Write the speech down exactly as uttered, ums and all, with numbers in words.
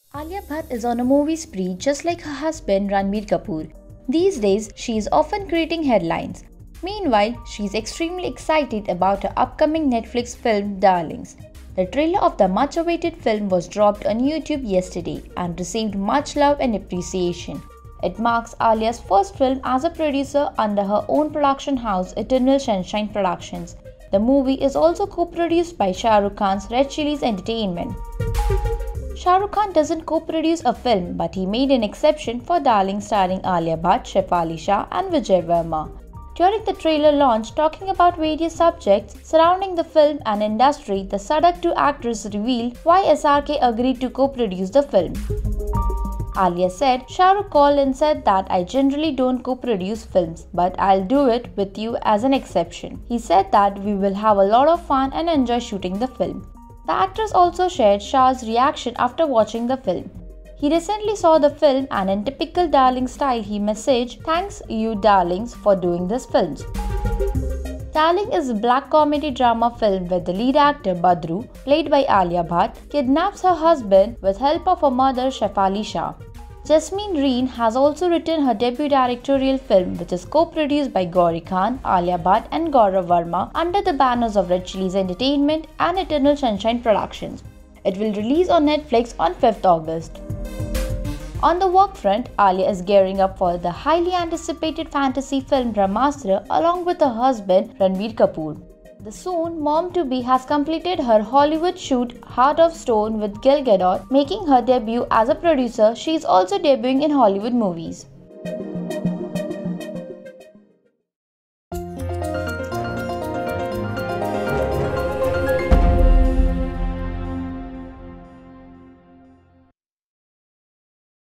Alia Bhatt is on a movie spree just like her husband Ranbir Kapoor. These days, she is often creating headlines. Meanwhile, she is extremely excited about her upcoming Netflix film Darlings. The trailer of the much-awaited film was dropped on YouTube yesterday and received much love and appreciation. It marks Alia's first film as a producer under her own production house Eternal Sunshine Productions. The movie is also co-produced by Shah Rukh Khan's Red Chillies Entertainment. Shah Rukh Khan doesn't co-produce a film, but he made an exception for Darling starring Alia Bhatt, Shefali Shah and Vijay Verma. During the trailer launch, talking about various subjects surrounding the film and industry, the Sadak two actress revealed why S R K agreed to co-produce the film. Alia said, Shah Rukh called and said that I generally don't co-produce films, but I'll do it with you as an exception. He said that we will have a lot of fun and enjoy shooting the film. The actress also shared Shah's reaction after watching the film. He recently saw the film and in typical Darling style he messaged, "Thanks you darlings for doing this film." Darling is a black comedy drama film where the lead actor Badru, played by Alia Bhatt, kidnaps her husband with help of her mother Shefali Shah. Jasmine Reen has also written her debut directorial film, which is co-produced by Gauri Khan, Alia Bhatt and Gaurav Varma under the banners of Red Chillies Entertainment and Eternal Sunshine Productions. It will release on Netflix on fifth August. On the work front, Alia is gearing up for the highly anticipated fantasy film Brahmastra along with her husband Ranbir Kapoor. The soon mom-to-be has completed her Hollywood shoot Heart of Stone with Gal Gadot, making her debut as a producer. She is also debuting in Hollywood movies.